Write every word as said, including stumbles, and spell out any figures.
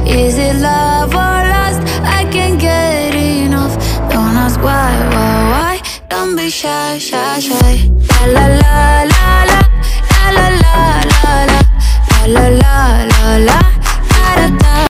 Is it love or lust? I can't get enough. Don't ask why, why, why. Don't be shy, shy, shy. La la la la la, la la la.